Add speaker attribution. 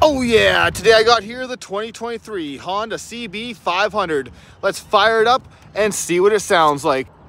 Speaker 1: Oh yeah, today I got here the 2023 Honda CB500. Let's fire it up and see what it sounds like.